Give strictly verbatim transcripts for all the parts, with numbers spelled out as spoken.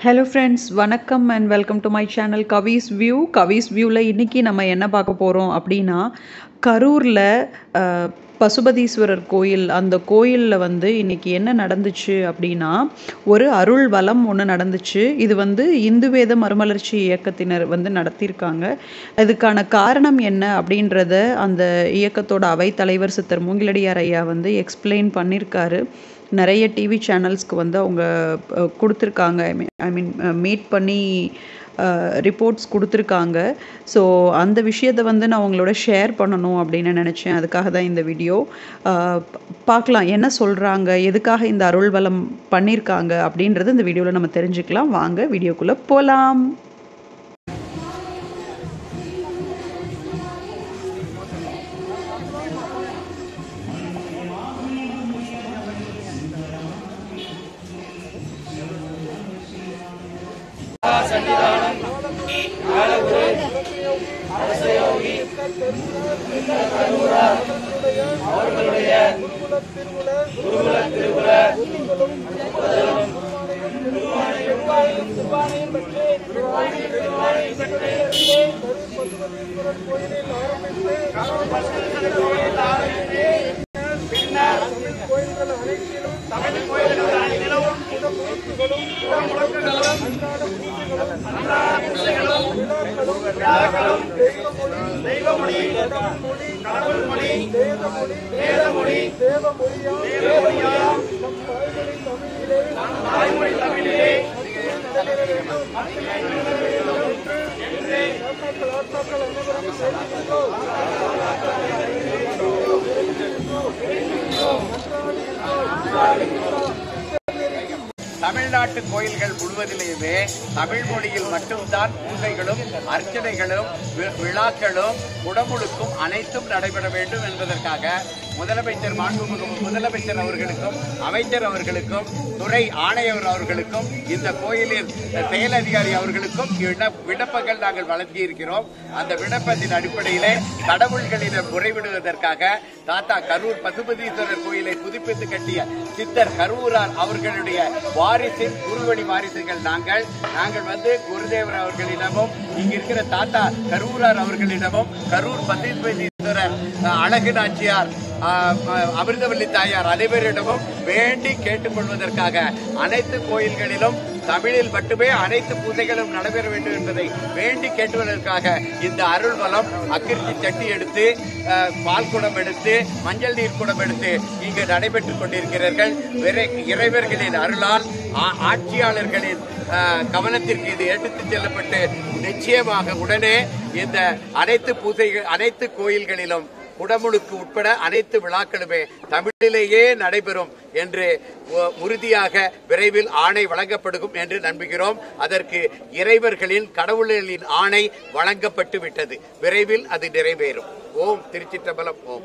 Hello friends, வணக்கம் and welcome to my channel Kavi's view. Kavi's வியூவில் இன்றைக்கி நம்ம என்ன பார்க்க போகிறோம் அப்படின்னா, கரூரில் பசுபதீஸ்வரர் கோயில், அந்த கோயிலில் வந்து இன்றைக்கி என்ன நடந்துச்சு அப்படின்னா, ஒரு அருள் வலம் ஒன்று நடந்துச்சு. இது வந்து இந்து வேத மறுமலர்ச்சி இயக்கத்தினர் வந்து நடத்தியிருக்காங்க. இதுக்கான காரணம் என்ன அப்படின்றத அந்த இயக்கத்தோட அவைத்தலைவர் சித்தர் மூங்கிலடியார் ஐயா வந்து எக்ஸ்பிளைன் பண்ணியிருக்காரு. நிறைய டிவி சேனல்ஸ்க்கு வந்து அவங்க கொடுத்துருக்காங்க. I mean I mean meet பண்ணி ரிப்போர்ட்ஸ் கொடுத்துருக்காங்க. ஸோ அந்த விஷயத்தை வந்து நான் உங்களோட ஷேர் பண்ணணும் அப்படின்னு நினச்சேன். அதுக்காக தான் இந்த வீடியோ. பார்க்கலாம் என்ன சொல்கிறாங்க, எதுக்காக இந்த அருள் வலம் பண்ணியிருக்காங்க அப்படின்றது இந்த வீடியோவில் நம்ம தெரிஞ்சுக்கலாம். வாங்க வீடியோக்குள்ளே போகலாம். சன்னிதானம் காலகுரு அரசயோகி அவர்களுடைய குருகுல திருகுல பின்னர் கோயில்கள் அனைத்திலும் தமிழ் கோயில்கள் அனைத்திலும் தெய்வமொழி கடவுள் மொழி வேதமொழி தேவமொழியாம் நம் தாய்மொழி தமிழிலே தமிழ்நாட்டு கோயில்கள் முழுவதிலேயுமே தமிழ் மொழியில் மட்டும்தான் பூஜைகளும் அர்ச்சனைகளும் விழாக்களும் குடமுழுக்கும் அனைத்தும் நடைபெற வேண்டும் என்பதற்காக முதலமைச்சர் மாண்புமிகு முதலமைச்சர் அவர்களுக்கும் அமைச்சர் அவர்களுக்கும் துறை ஆணையர் அவர்களுக்கும் இந்த கோயிலின் செயல் அதிகாரி அவர்களுக்கும் விண்ணப்பங்கள் நாங்கள் வழங்கியிருக்கிறோம். அந்த விண்ணப்பத்தின் அடிப்படையிலே கடவுள்களிடம் முறைவிடுவதற்காக தாத்தா கரூர் பசுபதீஸ்வரர் கோயிலை புதுப்பித்து கட்டிய சித்தர் கரூரார் அவர்களுடைய வாரிசின் குருவழி வாரிசுகள் நாங்கள் நாங்கள் வந்து குருதேவர் அவர்களிடமும் இங்க இருக்கிற தாத்தா கரூரார் அவர்களிடமும் கரூர் பசுபதீஸ்வரர் அழகு நாச்சியார் அமிர்தவல்லி தாயார் அனைவரிடமும் வேண்டி கேட்டுக்கொள்வதற்காக அனைத்து கோயில்களிலும் தமிழில் மட்டுமே அனைத்து பூஜைகளும் நடைபெற வேண்டும் என்பதை வேண்டி கேட்டுவதற்காக இந்த அருள் வலம் அக்கிருச்சி சட்டி எடுத்து பால் குடம் எடுத்து மஞ்சள் நீர் குடம் எடுத்து இங்கு நடைபெற்றுக் கொண்டிருக்கிறார்கள். இறைவர்களின் அருளால் ஆட்சியாளர்களின் கவனத்திற்கு இது எடுத்துச் செல்லப்பட்டு நிச்சயமாக உடனே இந்த அனைத்து பூஜைகள் அனைத்து கோயில்களிலும் குடமுழுக்கு உட்பட அனைத்து விழாக்களுமே தமிழிலேயே நடைபெறும் என்று உறுதியாக விரைவில் ஆணை வழங்கப்படும் என்று நம்புகிறோம். அதற்கு இறைவர்களின் கடவுள்களின் ஆணை வழங்கப்பட்டு விட்டது. விரைவில் அது நிறைவேறும். ஓம் திருச்சிற்றம்பலம். ஓம்.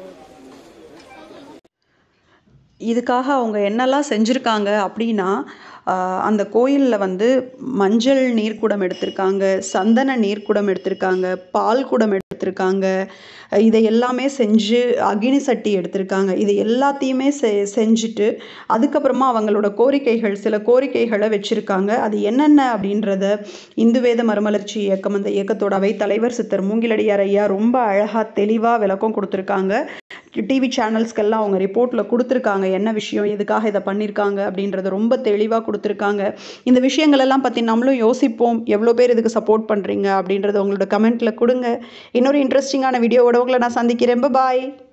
இதுக்காக அவங்க என்னெல்லாம் செஞ்சுருக்காங்க அப்படின்னா, அந்த கோயிலில் வந்து மஞ்சள் நீர்க்குடம் எடுத்திருக்காங்க, சந்தன நீர்க்குடம் எடுத்திருக்காங்க, பால் குடம் எடுத்திருக்காங்க. இதை எல்லாமே செஞ்சு அக்னி சட்டி எடுத்திருக்காங்க. இது எல்லாத்தையுமே செ செஞ்சுட்டு அதுக்கப்புறமா அவங்களோட கோரிக்கைகள் சில கோரிக்கைகளை வச்சுருக்காங்க. அது என்னென்ன அப்படின்றத இந்து வேத மறுமலர்ச்சி இயக்கம், அந்த இயக்கத்தோட அவை தலைவர் சித்தர் மூங்கிலடியார் ஐயா ரொம்ப அழகாக தெளிவாக விளக்கம் கொடுத்துருக்காங்க. டிவி சேனல்ஸ்க்கெல்லாம் அவங்க ரிப்போர்ட்டில் கொடுத்துருக்காங்க, என்ன விஷயம், எதுக்காக இதை பண்ணியிருக்காங்க அப்படின்றத ரொம்ப தெளிவாக கொடுத்துருக்காங்க. இந்த விஷயங்கள் எல்லாம் பற்றி நம்மளும் யோசிப்போம். எவ்வளோ பேர் இதுக்கு சப்போர்ட் பண்ணுறீங்க அப்படின்றத உங்களோட கமெண்ட்டில் கொடுங்க. இன்னொரு இன்ட்ரெஸ்டிங்கான வீடியோவோட உங்களை நான் சந்திக்கிறேன். பாய்.